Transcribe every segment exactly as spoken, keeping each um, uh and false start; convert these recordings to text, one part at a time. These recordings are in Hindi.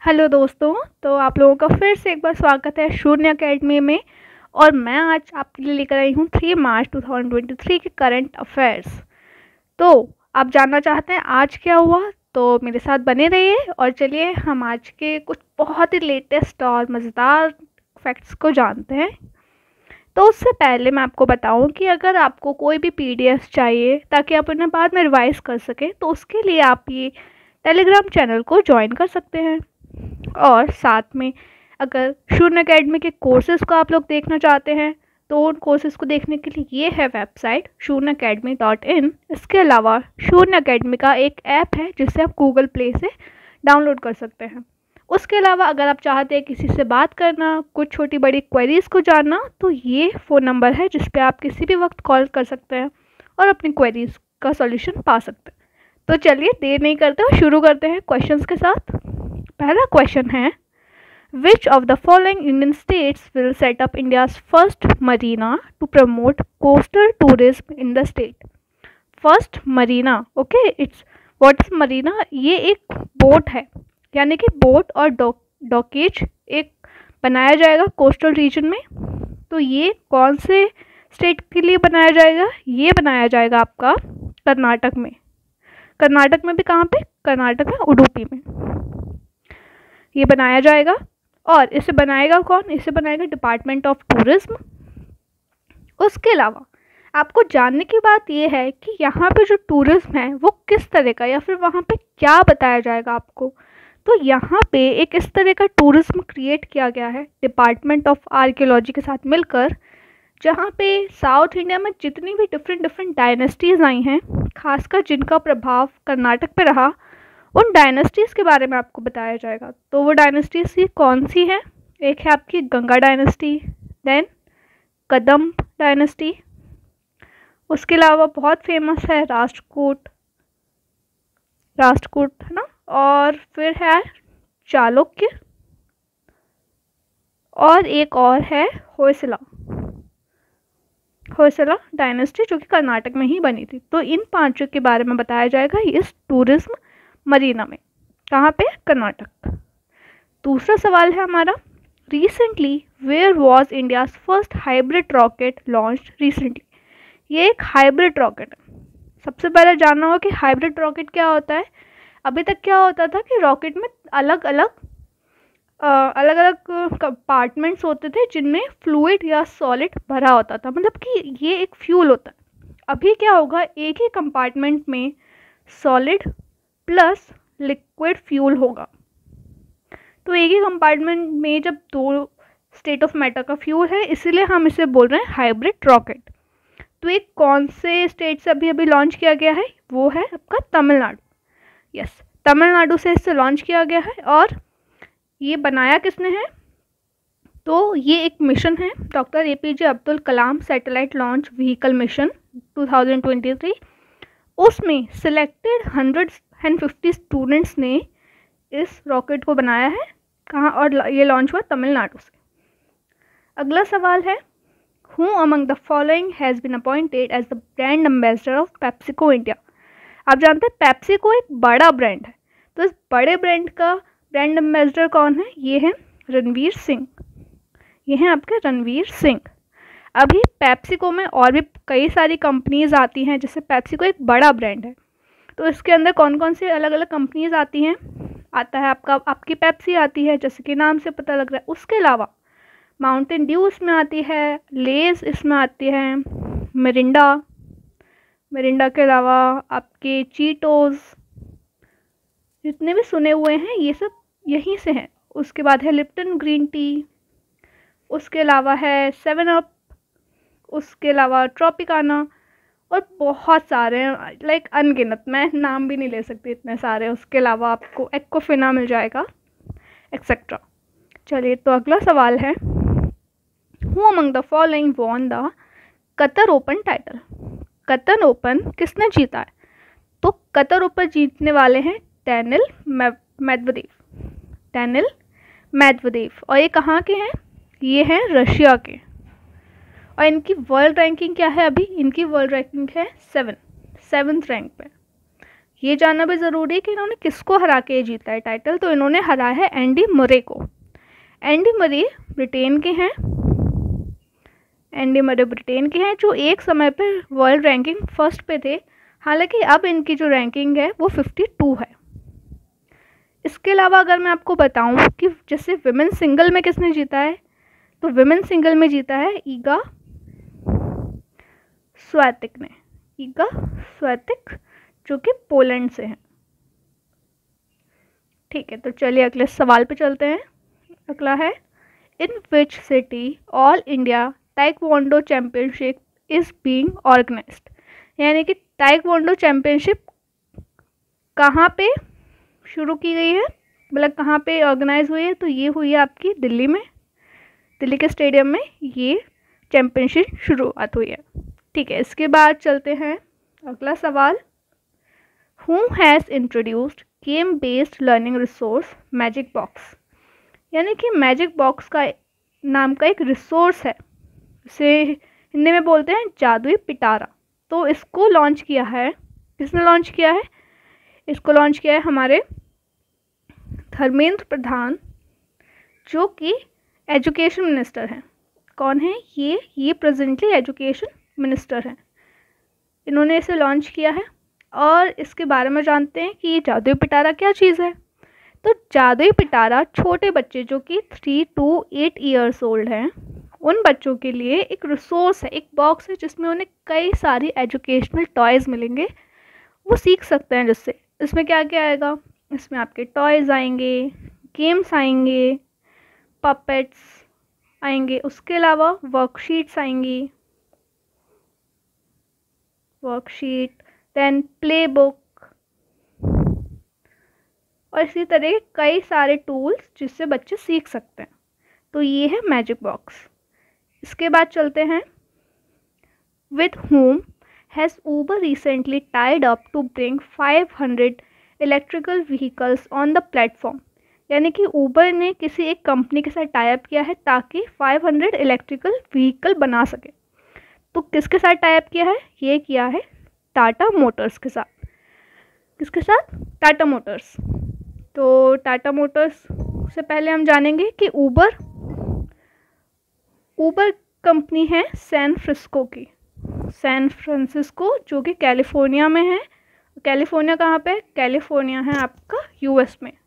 हेलो दोस्तों। तो आप लोगों का फिर से एक बार स्वागत है शून्य अकेडमी में। और मैं आज आपके लिए लेकर आई हूँ three March two thousand twenty three के करंट अफेयर्स। तो आप जानना चाहते हैं आज क्या हुआ, तो मेरे साथ बने रहिए और चलिए हम आज के कुछ बहुत ही लेटेस्ट और मज़ेदार फैक्ट्स को जानते हैं। तो उससे पहले मैं आपको बताऊं कि अगर आपको कोई भी पीडीएफ चाहिए ताकि आप उन्हें बाद में रिवाइज कर सकें, तो उसके लिए आप ये टेलीग्राम चैनल को ज्वाइन कर सकते हैं। और साथ में अगर शून्य अकेडमी के कोर्सेज़ को आप लोग देखना चाहते हैं तो उन कोर्सेज़ को देखने के लिए ये है वेबसाइट शून्य अकेडमी डॉट इन। इसके अलावा शून्य अकेडमी का एक ऐप है जिसे आप गूगल प्ले से डाउनलोड कर सकते हैं। उसके अलावा अगर आप चाहते हैं किसी से बात करना, कुछ छोटी बड़ी क्वेरीज़ को जानना, तो ये फ़ोन नंबर है जिस पे आप किसी भी वक्त कॉल कर सकते हैं और अपनी क्वेरीज़ का सॉल्यूशन पा सकते हैं। तो चलिए देर नहीं करते हुए शुरू करते हैं क्वेश्चंस के साथ। पहला क्वेश्चन है, which of the following Indian states will set up India's first marina to promote coastal tourism in the state. First marina, okay, it's what is marina? ये एक बोट है, यानी कि बोट और डॉकेज एक बनाया जाएगा कोस्टल रीजन में। तो ये कौन से स्टेट के लिए बनाया जाएगा? ये बनाया जाएगा आपका कर्नाटक में। कर्नाटक में भी कहाँ पे? कर्नाटक में उडुपी में ये बनाया जाएगा। और इसे बनाएगा कौन? इसे बनाएगा डिपार्टमेंट ऑफ टूरिज्म। उसके अलावा आपको जानने की बात यह है कि यहाँ पे जो टूरिज्म है वो किस तरह का, या फिर वहाँ पे क्या बताया जाएगा आपको। तो यहाँ पे एक इस तरह का टूरिज्म क्रिएट किया गया है डिपार्टमेंट ऑफ आर्कियोलॉजी के साथ मिलकर, जहाँ पे साउथ इंडिया में जितनी भी डिफरेंट डिफरेंट डायनेस्टीज़ आई हैं, खासकर जिनका प्रभाव कर्नाटक पे रहा, उन डायनेस्टीज़ के बारे में आपको बताया जाएगा। तो वो डायनेस्टीज़ ये कौन सी है? एक है आपकी Ganga dynasty, then Kadamba dynasty, उसके अलावा बहुत फेमस है राष्ट्रकूट, राष्ट्रकूट है ना, और फिर है चालुक्य, और एक और है होयसला, होयसला डायनेस्टी जो कि कर्नाटक में ही बनी थी। तो इन पांचों के बारे में बताया जाएगा इस टूरिज्म मरीना में। कहाँ पे? कर्नाटक। दूसरा सवाल है हमारा, recently where was India's first hybrid rocket launch recently. ये एक हाइब्रिड रॉकेट है। सबसे पहले जानना होगा कि हाइब्रिड रॉकेट क्या होता है। अभी तक क्या होता था कि रॉकेट में अलग अलग अलग अलग कंपार्टमेंट्स होते थे जिनमें फ्लूइड या सॉलिड भरा होता था, मतलब कि ये एक फ्यूल होता है। अभी क्या होगा, एक ही कंपार्टमेंट में सॉलिड प्लस लिक्विड फ्यूल होगा। तो एक ही कंपार्टमेंट में जब दो स्टेट ऑफ मैटर का फ्यूल है, इसीलिए हम इसे बोल रहे हैं हाइब्रिड रॉकेट। तो एक कौन से स्टेट से अभी अभी लॉन्च किया गया है? वो है आपका तमिलनाडु। यस, तमिलनाडु से इसे लॉन्च किया गया है। और ये बनाया किसने है? तो ये एक मिशन है, doctor APJ Abdul Kalam satellite launch vehicle mission two thousand twenty three. उसमें selected hundred and fifty students ने इस रॉकेट को बनाया है। कहाँ? और ये लॉन्च हुआ तमिलनाडु से। अगला सवाल है, who among the following has been appointed as the brand ambassador of PepsiCo India. आप जानते हैं पेप्सिको एक बड़ा ब्रांड है, तो इस बड़े ब्रांड का ब्रांड एम्बेसडर कौन है? ये है रणवीर सिंह। ये हैं आपके रणवीर सिंह। अभी पेप्सिको में और भी कई सारी कंपनीज आती हैं, जैसे पेप्सिको एक बड़ा ब्रांड है, तो इसके अंदर कौन कौन सी अलग अलग कंपनीज आती हैं? आता है आपका आपकी पेप्सी आती है, जैसे कि नाम से पता लग रहा है। उसके अलावा माउंटेन ड्यू इसमें आती है, लेज इसमें आती है, मिरिंडा, मिरिंडा के अलावा आपके चीटोज़, जितने भी सुने हुए हैं ये सब यहीं से हैं। उसके बाद है लिप्टन ग्रीन टी, उसके अलावा है सेवन अप, उसके अलावा ट्रॉपिकाना, और बहुत सारे हैं, लाइक अनगिनत, मैं नाम भी नहीं ले सकती, इतने सारे। उसके अलावा आपको एक्कोफिना मिल जाएगा, एक्सेट्रा। चलिए, तो अगला सवाल है, who among the following won the Qatar Open title. Qatar Open किसने जीता है? तो कतर ओपन जीतने वाले हैं डैनिल मेदवेदेव, डैनिल मेदवेदेव। और ये कहाँ के हैं? ये हैं रशिया के। और इनकी वर्ल्ड रैंकिंग क्या है? अभी इनकी वर्ल्ड रैंकिंग है सेवन सेवन्थ रैंक पे। ये जानना भी ज़रूरी है कि इन्होंने किसको हरा के जीता है टाइटल। तो इन्होंने हराया है एंडी मरे को। एंडी मरे ब्रिटेन के हैं, एंडी मरे ब्रिटेन के हैं जो एक समय पर वर्ल्ड रैंकिंग फर्स्ट पे थे। हालांकि अब इनकी जो रैंकिंग है वो फिफ्टी टू है। इसके अलावा अगर मैं आपको बताऊं कि जैसे विमेन सिंगल में किसने जीता है, तो विमेन सिंगल में जीता है ईगा स्वियातेक ने, ईगा स्वियातेक जो कि पोलैंड से हैं। ठीक है, तो चलिए अगले सवाल पे चलते हैं। अगला है, in which city all India taekwondo championship is being organized. यानी कि ताइक्वांडो चैंपियनशिप कहाँ पे शुरू की गई है, मतलब कहाँ पे ऑर्गेनाइज हुई है, तो ये हुई है आपकी दिल्ली में, दिल्ली के स्टेडियम में ये चैंपियनशिप शुरुआत हुई है। ठीक है, इसके बाद चलते हैं अगला सवाल। Who has introduced game based learning resource magic box. यानी कि मैजिक बॉक्स का नाम का एक रिसोर्स है, इसे हिंदी में बोलते हैं जादुई पिटारा। तो इसको लॉन्च किया है, किसने लॉन्च किया है, इसको लॉन्च किया है हमारे धर्मेंद्र प्रधान जो कि एजुकेशन मिनिस्टर हैं। कौन है ये ये प्रेजेंटली एजुकेशन मिनिस्टर हैं। इन्होंने इसे लॉन्च किया है और इसके बारे में जानते हैं कि ये जादुई पिटारा क्या चीज़ है। तो जादुई पिटारा छोटे बच्चे जो कि three to eight years old हैं, उन बच्चों के लिए एक रिसोर्स है, एक बॉक्स है जिसमें उन्हें कई सारी एजुकेशनल टॉयज़ मिलेंगे, वो सीख सकते हैं जिससे। इसमें क्या क्या आएगा, इसमें आपके टॉयज़ आएंगे, गेम्स आएंगे, पपेट्स आएंगे, उसके अलावा वर्कशीट्स आएंगी, वर्कशीट देन प्ले बुक और इसी तरह कई सारे टूल्स जिससे बच्चे सीख सकते हैं। तो ये है मैजिक बॉक्स। इसके बाद चलते हैं, with whom has Uber recently tied up to bring five hundred electrical vehicles on the platform। यानी कि ऊबर ने किसी एक कंपनी के साथ टाई अप किया है ताकि पाँच सौ इलेक्ट्रिकल व्हीकल बना सके। तो किसके साथ टाई अप किया है, ये किया है टाटा मोटर्स के साथ। किसके साथ, टाटा मोटर्स। तो टाटा मोटर्स से पहले हम जानेंगे कि ऊबर ऊबर कंपनी है सैन फ्रांसिस्को की, सैन फ्रांसिस्को जो कि कैलिफोर्निया में है। कैलिफोर्निया कहाँ पे, कैलिफोर्निया है आपका यूएस में।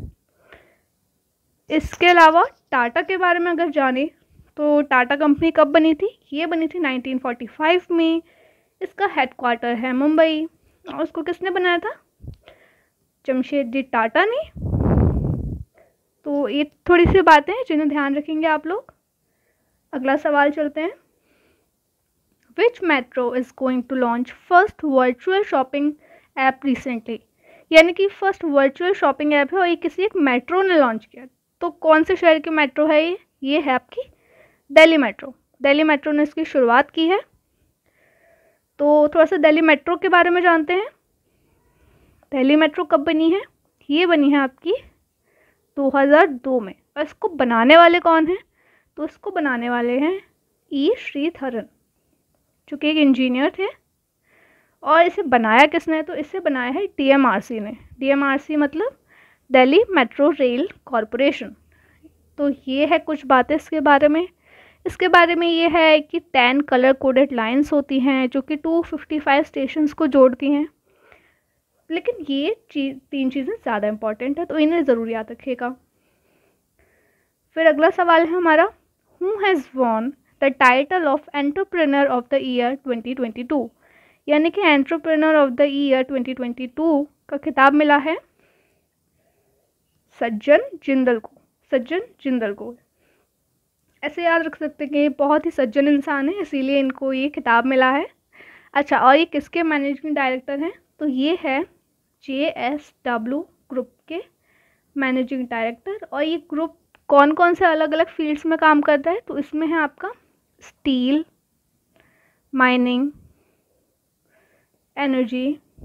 इसके अलावा टाटा के बारे में अगर जाने तो टाटा कंपनी कब बनी थी, ये बनी थी नाइनटीन फोर्टी फाइव में। इसका हेडक्वार्टर है मुंबई और उसको किसने बनाया था, जमशेदजी टाटा ने। तो ये थोड़ी सी बातें हैं जिन्हें ध्यान रखेंगे आप लोग। अगला सवाल चलते हैं, which metro is going to launch first virtual shopping app recently. यानी कि फर्स्ट वर्चुअल शॉपिंग ऐप है और ये किसी एक मेट्रो ने लॉन्च किया। तो कौन से शहर की मेट्रो है ये ये है आपकी दिल्ली मेट्रो। दिल्ली मेट्रो ने इसकी शुरुआत की है। तो थोड़ा सा दिल्ली मेट्रो के बारे में जानते हैं। दिल्ली मेट्रो कब बनी है, ये बनी है आपकी दो हज़ार दो में। और इसको बनाने वाले कौन हैं, तो इसको बनाने वाले हैं ई श्रीधरन जो कि एक इंजीनियर थे। और इसे बनाया किसने, तो इसे बनाया है डीएमआरसी ने। डीएमआरसी मतलब दिल्ली मेट्रो रेल कॉरपोरेशन। तो ये है कुछ बातें इसके बारे में। इसके बारे में ये है कि टेन कलर कोडेड लाइंस होती हैं जो कि दो सौ पचपन स्टेशंस को जोड़ती हैं। लेकिन ये चीज तीन चीज़ें ज़्यादा इंपॉर्टेंट है, तो इन्हें ज़रूर याद रखिएगा। फिर अगला सवाल है हमारा, who has won the title of entrepreneur of the year twenty twenty two. यानी कि entrepreneur of the year twenty twenty two का खिताब मिला है सज्जन जिंदल को। सज्जन जिंदल को ऐसे याद रख सकते हैं कि ये बहुत ही सज्जन इंसान है, इसीलिए इनको ये खिताब मिला है। अच्छा, और ये किसके मैनेजिंग डायरेक्टर हैं, तो ये है जे एस डब्ल्यू ग्रुप के मैनेजिंग डायरेक्टर। और ये ग्रुप कौन कौन से अलग अलग फील्ड्स में काम करता है, तो इसमें है आपका steel, mining, energy,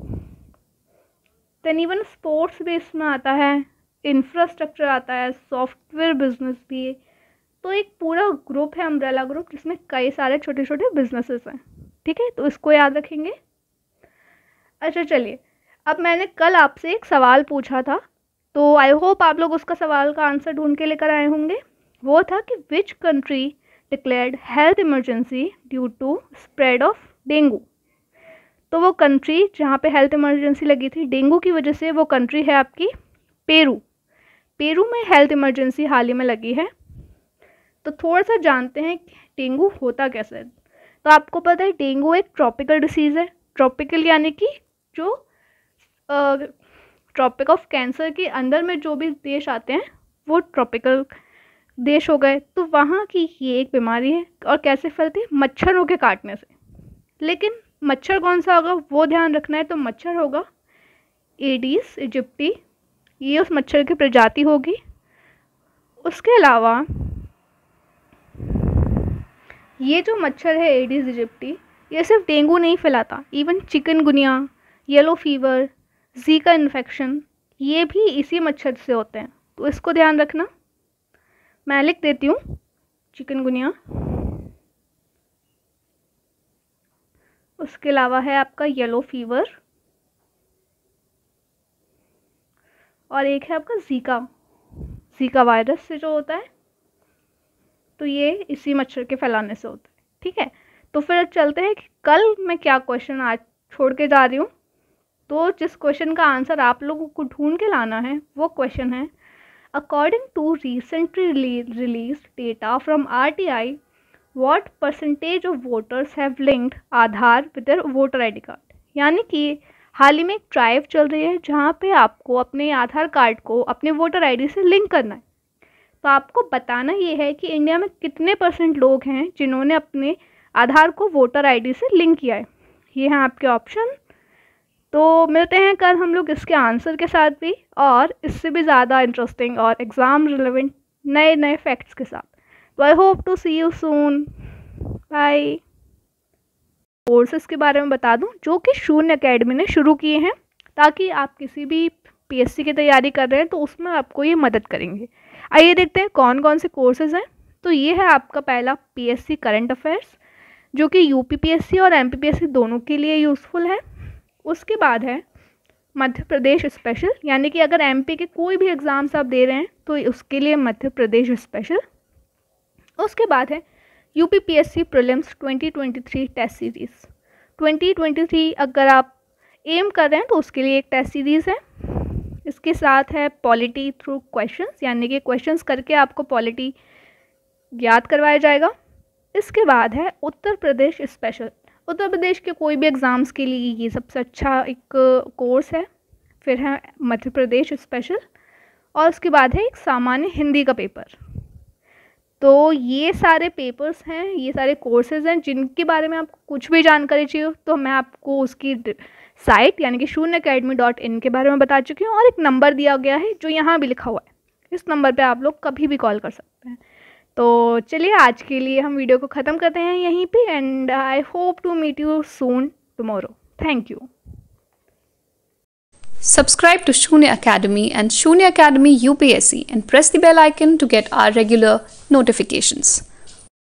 then even sports भी इसमें आता है, इंफ्रास्ट्रक्चर आता है, सॉफ्टवेयर बिजनेस भी। तो एक पूरा ग्रुप है, अम्ब्रेला ग्रुप, जिसमें कई सारे छोटे छोटे बिजनेसेस हैं। ठीक है, तो इसको याद रखेंगे। अच्छा चलिए, अब मैंने कल आपसे एक सवाल पूछा था, तो आई होप आप लोग उसका सवाल का आंसर ढूंढ के लेकर आए होंगे। वो था कि which country declared health emergency due to spread of dengue. तो वो कंट्री जहाँ पे हेल्थ इमरजेंसी लगी थी डेंगू की वजह से, वो कंट्री है आपकी पेरू। पेरू में हेल्थ इमरजेंसी हाल ही में लगी है। तो थोड़ा सा जानते हैं कि डेंगू होता कैसे है। तो आपको पता है डेंगू एक ट्रॉपिकल डिसीज़ है। ट्रॉपिकल यानी कि जो ट्रॉपिक ऑफ कैंसर के अंदर में जो भी देश आते हैं वो ट्रॉपिकल देश हो गए। तो वहाँ की ये एक बीमारी है। और कैसे फैलती है? मच्छरों के काटने से। लेकिन मच्छर कौन सा होगा वो ध्यान रखना है। तो मच्छर होगा एडिस इजिप्टी, ये उस मच्छर की प्रजाति होगी। उसके अलावा ये जो मच्छर है एडिस इजिप्टी, ये सिर्फ डेंगू नहीं फैलाता, even chikungunya, yellow fever, Zika infection, ये भी इसी मच्छर से होते हैं। तो इसको ध्यान रखना। मैं लिख देती हूँ चिकनगुनिया। उसके अलावा है आपका येलो फीवर, और एक है आपका जीका, जीका वायरस से जो होता है। तो ये इसी मच्छर के फैलाने से होता है। ठीक है, तो फिर चलते हैं कि कल मैं क्या क्वेश्चन आज छोड़ के जा रही हूँ। तो जिस क्वेश्चन का आंसर आप लोगों को ढूंढ के लाना है वो क्वेश्चन है, according to recently release data from R T I, what percentage of voters have linked Aadhaar with their voter I D card. यानी कि हाल ही में एक ड्राइव चल रही है जहाँ पे आपको अपने आधार कार्ड को अपने वोटर आईडी से लिंक करना है। तो आपको बताना ये है कि इंडिया में कितने परसेंट लोग हैं जिन्होंने अपने आधार को वोटर आईडी से लिंक किया है। ये हैं आपके ऑप्शन। तो मिलते हैं कल हम लोग इसके आंसर के साथ भी, और इससे भी ज़्यादा इंटरेस्टिंग और एग्ज़ाम रिलेवेंट नए नए फैक्ट्स के साथ। तो I hope to see you soon. Bye. Courses के बारे में बता दूं जो कि शून्य एकेडमी ने शुरू किए हैं, ताकि आप किसी भी पीएससी की तैयारी कर रहे हैं तो उसमें आपको ये मदद करेंगे। आइए देखते हैं कौन कौन से कोर्सेज़ हैं। तो ये है आपका पहला पीएससी करंट अफेयर्स, जो कि यूपीपीएससी और एमपीपीएससी दोनों के लिए यूज़फुल है। उसके बाद है मध्य प्रदेश स्पेशल, यानी कि अगर एमपी के कोई भी एग्ज़ाम्स आप दे रहे हैं तो उसके लिए मध्य प्रदेश स्पेशल। उसके बाद है UPPSC prelims twenty twenty three test series. Twenty twenty three अगर आप एम कर रहे हैं तो उसके लिए एक टेस्ट सीरीज़ है। इसके साथ है पॉलिटी थ्रू क्वेश्चंस, यानी कि क्वेश्चंस करके आपको पॉलिटी याद करवाया जाएगा। इसके बाद है उत्तर प्रदेश स्पेशल। उत्तर प्रदेश के कोई भी एग्ज़ाम्स के लिए ये सबसे अच्छा एक कोर्स है। फिर है मध्य प्रदेश स्पेशल, और उसके बाद है एक सामान्य हिंदी का पेपर। तो ये सारे पेपर्स हैं, ये सारे कोर्सेज़ हैं जिनके बारे में आपको कुछ भी जानकारी चाहिए तो मैं आपको उसकी साइट यानी कि शून्य अकेडमी डॉट इन के बारे में बता चुकी हूँ, और एक नंबर दिया गया है जो यहाँ भी लिखा हुआ है। इस नंबर पे आप लोग कभी भी कॉल कर सकते हैं। तो चलिए आज के लिए हम वीडियो को ख़त्म करते हैं यहीं पे, and I hope to meet you soon tomorrow. Thank you. Subscribe to Shunya Academy and Shunya Academy U P S C and press the bell icon to get our regular notifications.